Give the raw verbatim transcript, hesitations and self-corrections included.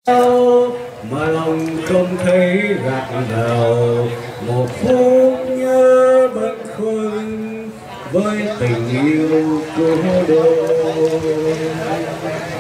mà lòng không thấy gạt nào, một phút nhớ bâng khuâng với tình yêu cô đơn.